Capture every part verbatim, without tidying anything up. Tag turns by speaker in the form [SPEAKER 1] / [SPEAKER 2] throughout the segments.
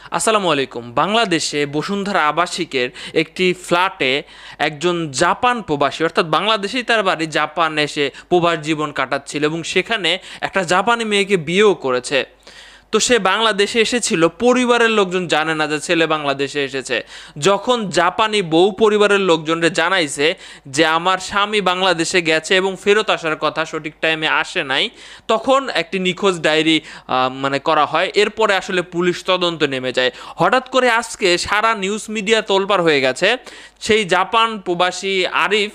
[SPEAKER 1] আসসালামু আলাইকুম। বাংলাদেশে বসুন্ধরা আবাসিকের একটি ফ্ল্যাটে একজন জাপান প্রবাসী, অর্থাৎ বাংলাদেশেই তার বাড়ি, জাপান এসে প্রবাস জীবন কাটাচ্ছিল এবং সেখানে একটা জাপানি মেয়েকে বিয়েও করেছে। তো সে বাংলাদেশে এসেছিল, পরিবারের লোকজন জানে না যে ছেলে বাংলাদেশে এসেছে। যখন জাপানি বউ পরিবারের লোকজনরে জানাইছে যে আমার স্বামী বাংলাদেশে গেছে এবং ফেরত আসার কথা, সঠিক টাইমে আসে নাই, তখন একটি নিখোঁজ ডায়েরি মানে করা হয়। এরপরে আসলে পুলিশ তদন্ত নেমে যায়। হঠাৎ করে আজকে সারা নিউজ মিডিয়া তোলপাড় হয়ে গেছে, সেই জাপান প্রবাসী আরিফ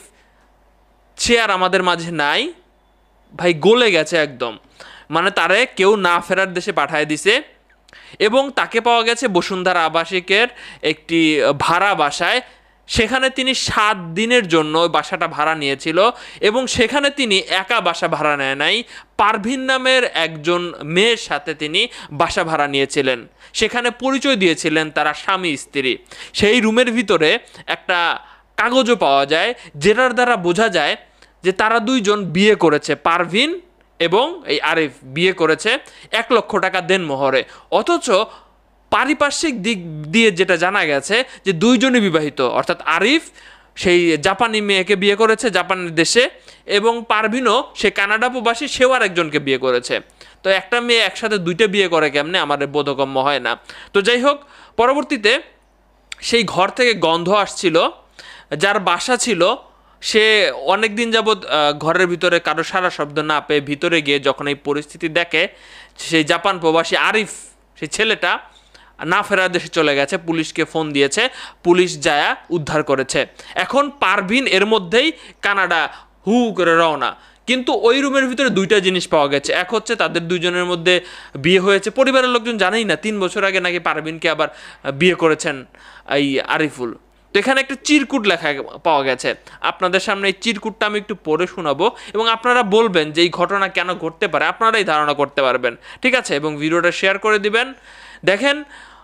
[SPEAKER 1] সে আর আমাদের মাঝে নাই ভাই, গলে গেছে একদম। মানে তারে কেউ না ফেরার দেশে পাঠায় দিছে এবং তাকে পাওয়া গেছে বসুন্ধরা আবাসিকের একটি ভাড়া বাসায়। সেখানে তিনি সাত দিনের জন্য ওই বাসাটা ভাড়া নিয়েছিল এবং সেখানে তিনি একা বাসা ভাড়া নেয় নাই, পারভিন নামের একজন মেয়ের সাথে তিনি বাসা ভাড়া নিয়েছিলেন। সেখানে পরিচয় দিয়েছিলেন তারা স্বামী স্ত্রী। সেই রুমের ভিতরে একটা কাগজও পাওয়া যায় যেটার দ্বারা বোঝা যায় যে তারা দুইজন বিয়ে করেছে, পারভিন এবং এই আরিফ বিয়ে করেছে এক লক্ষ টাকা দেনমোহরে। অথচ পারিপার্শ্বিক দিক দিয়ে যেটা জানা গেছে যে দুইজনই বিবাহিত, অর্থাৎ আরিফ সেই জাপানি মেয়েকে বিয়ে করেছে জাপানের দেশে এবং পারভিনও সে কানাডা প্রবাসী, সেও আর একজনকে বিয়ে করেছে। তো একটা মেয়ে একসাথে দুইটা বিয়ে করে কেমনে, আমার বোধগম্য হয় না। তো যাই হোক, পরবর্তীতে সেই ঘর থেকে গন্ধ আসছিল, যার বাসা ছিল সে অনেক দিন যাবৎ ঘরের ভিতরে কারো সারা শব্দ না পেয়ে ভিতরে গিয়ে যখন এই পরিস্থিতি দেখে, সেই জাপান প্রবাসী আরিফ সেই ছেলেটা না ফেরার দেশে চলে গেছে, পুলিশকে ফোন দিয়েছে, পুলিশ যায়া উদ্ধার করেছে। এখন পারভিন এর মধ্যেই কানাডা হু করে রওনা। কিন্তু ওই রুমের ভিতরে দুইটা জিনিস পাওয়া গেছে। এক হচ্ছে তাদের দুইজনের মধ্যে বিয়ে হয়েছে, পরিবারের লোকজন জানেই না, তিন বছর আগে নাকি পারভিনকে আবার বিয়ে করেছেন এই আরিফুল। তো এখানে একটা চিরকুট লেখা পাওয়া গেছে। আপনাদের সামনে এই চিরকুটটা আমি একটু পড়ে শোনাবো এবং আপনারা বলবেন যে এই ঘটনা কেন ঘটতে পারে, আপনারাই ধারণা করতে পারবেন, ঠিক আছে? এবং ভিডিওটা শেয়ার করে দিবেন। দেখেন,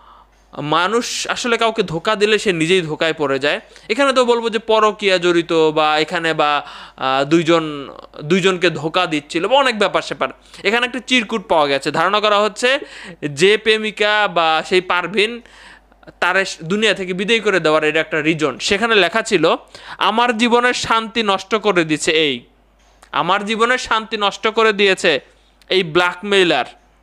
[SPEAKER 1] মানুষ আসলে কাউকে ধোকা দিলে সে নিজেই ধোকায় পড়ে যায়। এখানে তো বলবো যে পরকীয়া জড়িত, বা এখানে বা দুইজন দুইজনকে ধোকা দিচ্ছিল বা অনেক ব্যাপার স্যাপার। এখানে একটা চিরকুট পাওয়া গেছে। ধারণা করা হচ্ছে যে প্রেমিকা বা সেই পারভিন তারে দুনিয়া থেকে বিদায় করে দেওয়ার এটা একটা রিজন। সেখানে লেখা ছিল, আমার জীবনের শান্তি নষ্ট করে দিয়েছে এই আমার জীবনের শান্তি নষ্ট করে দিয়েছে এই ব্ল্যাকমেইলার।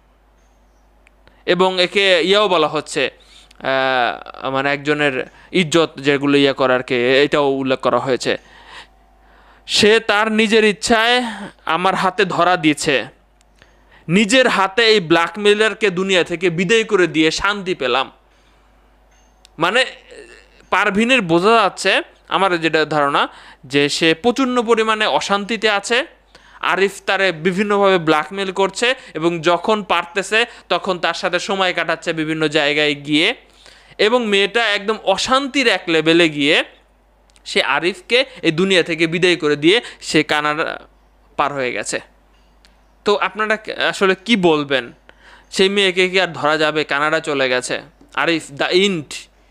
[SPEAKER 1] এবং একে ইয়াও বলা হচ্ছে, মানে একজনের ইজ্জত যেগুলো ইয়ে করারকে, এটাও উল্লেখ করা হয়েছে। সে তার নিজের ইচ্ছায় আমার হাতে ধরা দিয়েছে, নিজের হাতে এই ব্ল্যাকমেইলারকে দুনিয়া থেকে বিদায় করে দিয়ে শান্তি পেলাম। মানে পারভিনের বোঝা যাচ্ছে, আমার যেটা ধারণা, যে সে প্রচণ্ড পরিমাণে অশান্তিতে আছে। আরিফ তারে বিভিন্নভাবে ব্ল্যাকমেল করছে এবং যখন পারতেছে তখন তার সাথে সময় কাটাচ্ছে বিভিন্ন জায়গায় গিয়ে, এবং মেয়েটা একদম অশান্তির এক লেভেলে গিয়ে সে আরিফকে এই দুনিয়া থেকে বিদায় করে দিয়ে সে কানাডা পার হয়ে গেছে। তো আপনারা আসলে কি বলবেন? সেই মেয়েকে কি আর ধরা যাবে? কানাডা চলে গেছে আরিফ দ্য ইন্ট।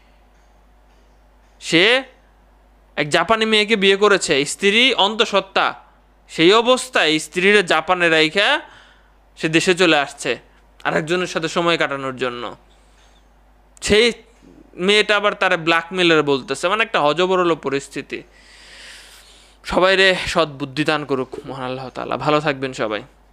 [SPEAKER 1] সে এক জাপানি মেয়েকে বিয়ে করেছে, স্ত্রী অন্তঃসত্ত্বা, সেই অবস্থায় স্ত্রীরা জাপানে রাইখা সে দেশে চলে আসছে আরেকজনের সাথে সময় কাটানোর জন্য। সেই মেয়েটা আবার তারা ব্ল্যাকমেলার বলতেছে। মানে একটা হজবরল পরিস্থিতি। সবাই রে সৎ বুদ্ধি দান করুক মহান আল্লাহ তাআলা। ভালো থাকবেন সবাই।